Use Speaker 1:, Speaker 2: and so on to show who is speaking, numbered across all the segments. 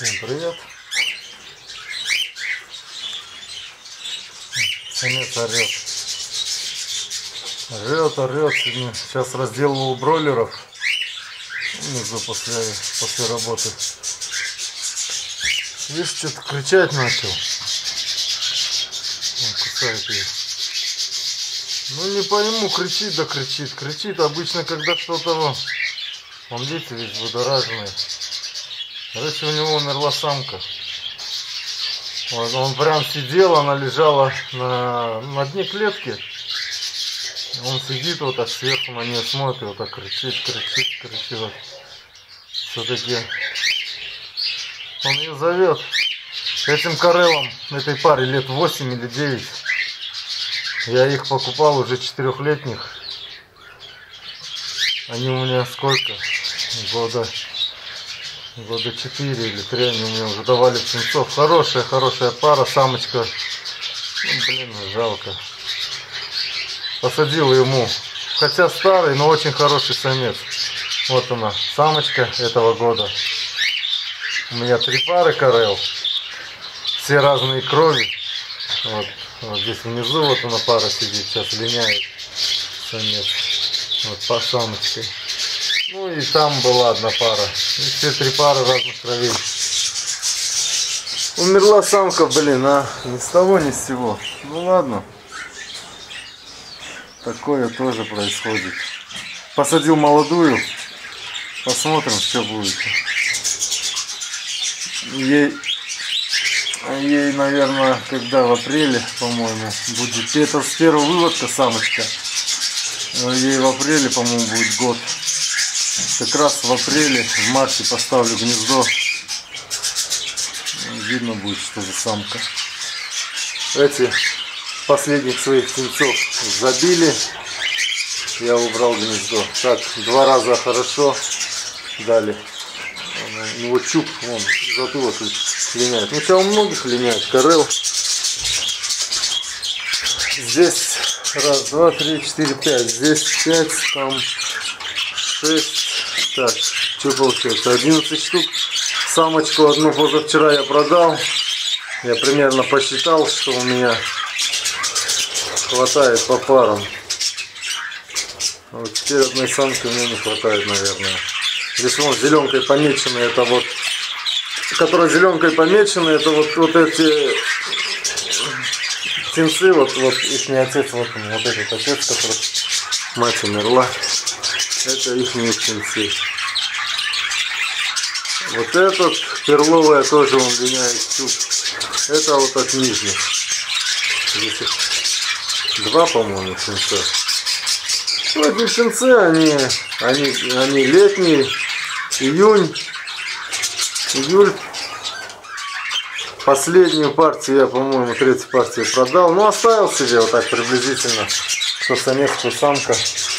Speaker 1: Всем привет. Самец орет. Орет. Сейчас разделывал бройлеров внизу после работы. Видишь, что-то кричать начал. Он кусает ее. Ну не пойму, кричит да кричит. Кричит обычно, когда что-то... Он, видите, весь будораженный. Короче, у него умерла самка. Он прям сидел, она лежала на дне клетки. Он сидит вот так сверху на нее смотрит, вот так кричит. Вот. Все-таки он ее зовет. Этим карелам, этой паре лет 8 или 9. Я их покупал уже 4-летних. Они у меня сколько? Года 4 или 3 они у меня уже давали птенцов. Хорошая пара, самочка. Ну, блин, жалко. Посадил ему, хотя старый, но очень хороший самец. Вот она, самочка этого года. У меня 3 пары карел. Все разные крови. Вот здесь внизу вот она пара сидит, сейчас линяет самец. Вот по самочкой. Ну и там была одна пара. И все 3 пары разных кровей. Умерла самка, блин, ни с того ни с сего. Ну ладно. Такое тоже происходит. Посадил молодую. Посмотрим, что будет. Ей, наверное, когда в апреле, по-моему, будет. Это с первого выводка самочка. Ей в апреле, по-моему, будет год. Как раз в апреле, в марте поставлю гнездо. Видно будет, что за самка. Эти последних своих птенцов забили. Я убрал гнездо. Так, 2 раза хорошо дали. У него чуб, вон, затылок линяет. Ну, сейчас у многих линяет карел. Здесь 1, 2, 3, 4, 5. Здесь 5, там 6. Так, что получается? 11 штук. Самочку одну позавчера я продал. Я примерно посчитал, что у меня хватает по парам. Вот теперь одной самки мне не хватает, наверное. Здесь вон зеленкой помечены, это вот, которая зеленкой помечены, это вот эти птенцы, вот их отец, вот этот отец, который мать умерла, это их птенцы. Вот этот перловая тоже он линяет чуб. Это вот от нижних. Здесь их 2, по-моему, птенца. Ну, эти птенцы, они летние, июль. Последнюю партию я, по-моему, 3-ю партию продал. Ну, оставил себе вот так приблизительно, что самец, что самка.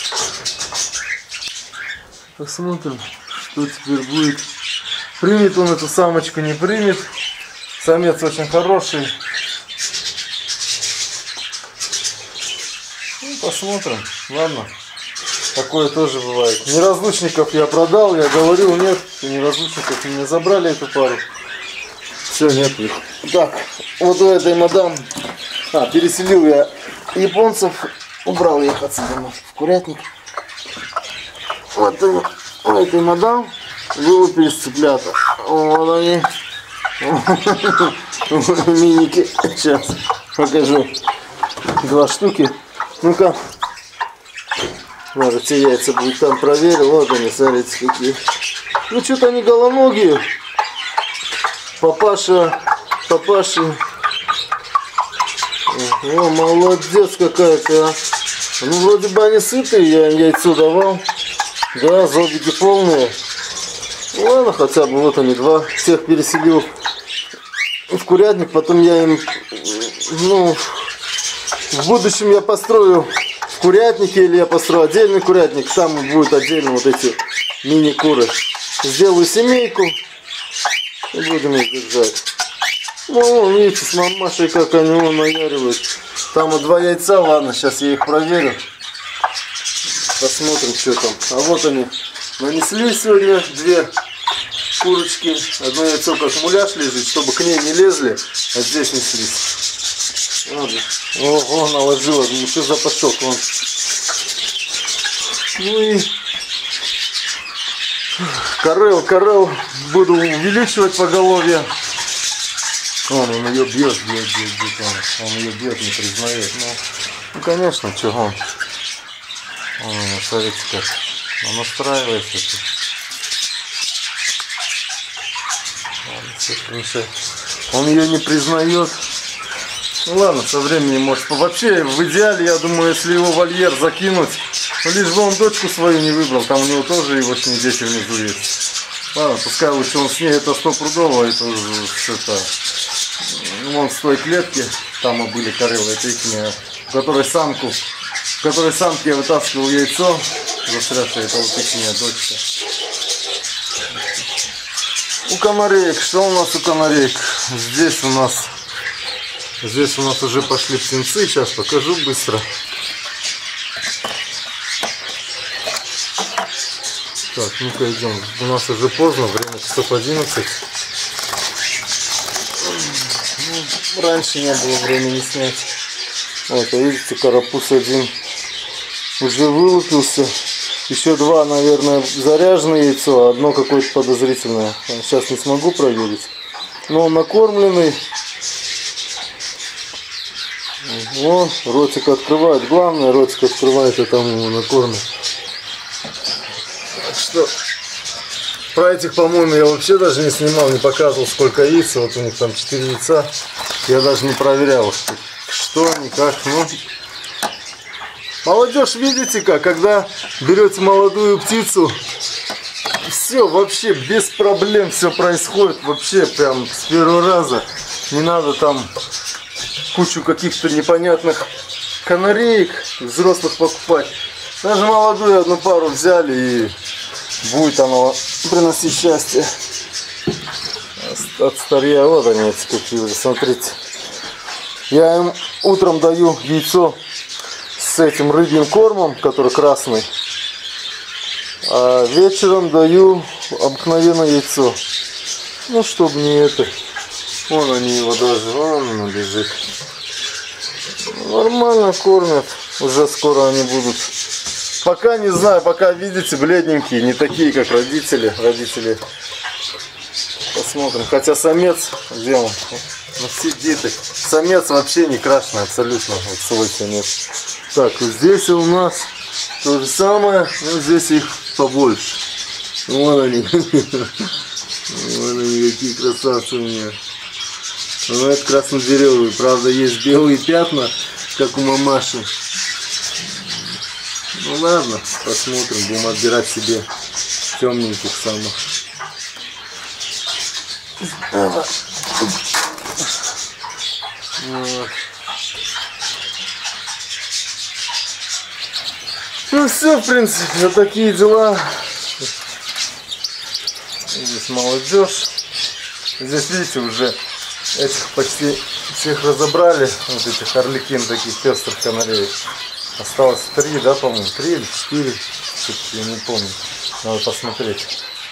Speaker 1: Посмотрим, что теперь будет. Примет он эту самочку, не примет. Самец очень хороший. Ну, посмотрим. Ладно. Такое тоже бывает. Неразлучников я продал, я говорил, нет, неразлучников меня забрали эту пару. Все, нет их. Так, вот у этой мадам, переселил я японцев, убрал я их отсюда в курятник. Вот у этой мадам вылупились цыплята. Вот они. Миники. Сейчас покажу. 2 штуки. Ну-ка. Может, те яйца будет там проверил. Вот они, смотрите, какие. Ну, что-то они голоногие. Папаши. О, молодец какая-то, а. Ну, вроде бы они сытые, я им яйцо давал. Да, зубики полные. Ладно, хотя бы вот они 2. Всех переселил в курятник. Потом я им, ну, в будущем я построю в курятнике, или я построю отдельный курятник. Там будет отдельно вот эти мини-куры. Сделаю семейку и будем их держать. Ну, видите, с мамашей как они наяривают. Там вот 2 яйца, ладно, сейчас я их проверю. Посмотрим, что там. А вот они нанесли сегодня 2 курочки. Одно яйцо как муляж лежит, чтобы к ней не лезли, а здесь неслись. Ого, наложила, ну что за поток, вон. Ну и Карел буду увеличивать поголовье. Он ее бьет, он ее бьет, не признает. Ну конечно, чего он, смотрите как, он настраивается. Он ее не признает. Ну ладно, со временем может. Вообще, в идеале, я думаю, если его вольер закинуть, ну, лишь бы он дочку свою не выбрал, там у него тоже его с ней дети внизу есть. Ладно, пускай лучше он с ней, это стопудово, это вон с той клетки, там были корылы, это их, в которой самке я вытаскивал яйцо, застрявшее, это вот их дочка. У канареек, что у нас у канареек? Здесь у нас уже пошли птенцы, сейчас покажу быстро. Так, ну-ка идем. У нас уже поздно, время часов 11. Ну, раньше не было времени снять. Вот, а видите, карапуз один уже вылупился. Еще два, наверное, заряженное яйцо, а одно какое-то подозрительное. Сейчас не смогу проверить. Но он накормленный. О, ротик открывает. Главное, ротик открывает, и там его накормит. Так что про этих, по-моему, я вообще даже не снимал, не показывал, сколько яиц. Вот у них там 4 яйца. Я даже не проверял, что они, как. Ну, молодежь, видите как, когда берете молодую птицу, все вообще без проблем все происходит. Вообще прям с первого раза. Не надо там кучу каких-то непонятных канареек взрослых покупать. Даже молодую одну пару взяли, и будет оно приносить счастье. От старья, вот они эти какие уже, смотрите. Я им утром даю яйцо с этим рыбьим кормом, который красный, а вечером даю обыкновенное яйцо. Ну, чтобы не это. Вон они его даже, вон он лежит. Нормально кормят. Уже скоро они будут. Пока не знаю, пока, видите, бледненькие, не такие, как родители. Родители. Посмотрим. Хотя самец, где он? Ну, сидит. Самец вообще не красный, абсолютно. Вот свой самец. Так, вот здесь у нас то же самое, но здесь их побольше. Вон они. Вон они, какие красавцы у меня. Ну, это краснодеревые. Правда, есть белые пятна, как у мамаши. Ну ладно, посмотрим. Будем отбирать себе темненьких самых. Вот. Ну все, в принципе, вот такие дела. Здесь молодежь. Здесь, видите, уже этих почти всех разобрали. Вот этих орликин, таких пестрых канареек. Осталось 3, да, по-моему, 3 или 4. Я не помню. Надо посмотреть.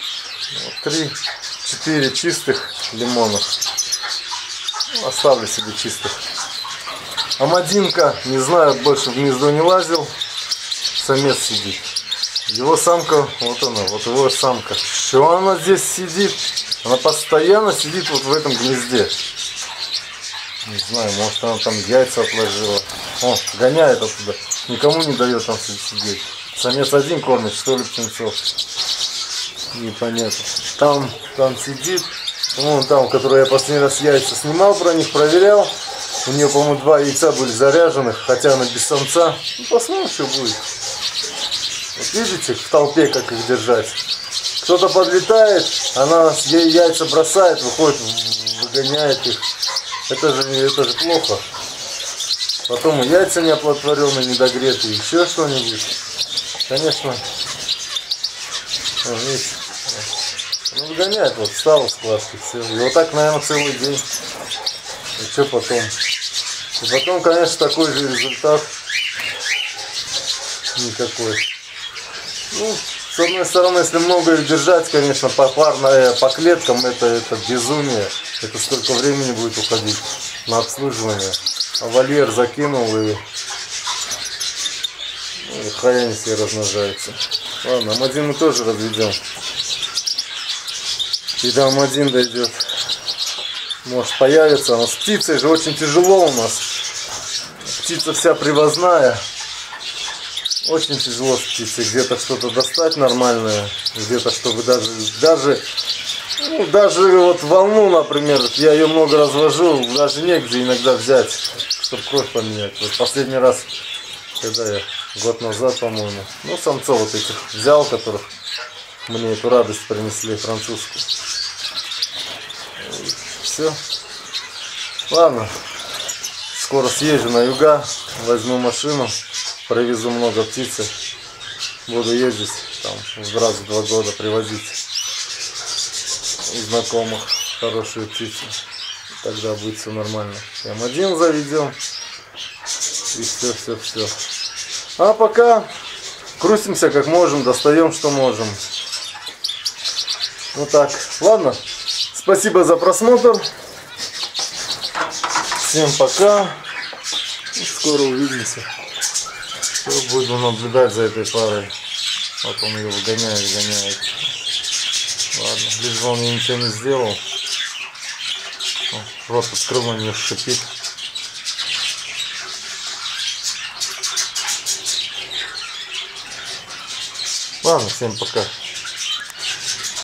Speaker 1: 3-4 чистых лимонов. Оставлю себе чистых. Амадинка, не знаю, больше в гнездо не лазил. Самец сидит. Его самка, вот она, вот его самка. Что она здесь сидит? Она постоянно сидит вот в этом гнезде. Не знаю, может она там яйца отложила. О, гоняет оттуда. Никому не дает там сидеть. Самец один кормит, что ли, птенцов? Непонятно. Там сидит. Вон там, который я последний раз яйца снимал, про них проверял. У нее, по-моему, 2 яйца были заряженных, хотя она без самца. Ну, посмотрим, что будет. Вот видите, в толпе как их держать. Кто-то подлетает, она ей яйца бросает, выходит, выгоняет их. Это же плохо. Потом яйца неоплодотворенные, недогретые, еще что-нибудь. Конечно. Видите, ну, выгоняет, вот встала с складки, все. И вот так, наверное, целый день. И что потом? И потом, конечно, такой же результат. Никакой. Ну, в С одной стороны, если много их держать, конечно, попарно по клеткам, это безумие. Это столько времени будет уходить на обслуживание. А вольер закинул и хай они все размножаются. Ладно, М1 мы тоже разведем. И до М1 дойдет. Может появится. Но с птицей же очень тяжело у нас. Птица вся привозная. Очень тяжело с птицей. Где-то что-то достать нормальное. Где-то, чтобы даже вот волну, например, я ее много развожу, даже негде иногда взять, чтобы кровь поменять. Вот последний раз, когда я год назад, по-моему, ну, самцов вот этих взял, которых мне эту радость принесли, французскую. Все. Ладно. Скоро съезжу на юга, возьму машину, привезу много птицы. Буду ездить там раз в 2 года привозить у знакомых хорошие птицы. Тогда будет все нормально. М1 заведем. И все. А пока крутимся как можем, достаем что можем. Вот так. Ладно. Спасибо за просмотр. Всем пока. Скоро увидимся. Буду наблюдать за этой парой. Вот он ее гоняет. Ладно, лишь бы он мне ничего не сделал. Рот открыл, на нее шипит. Ладно, всем пока.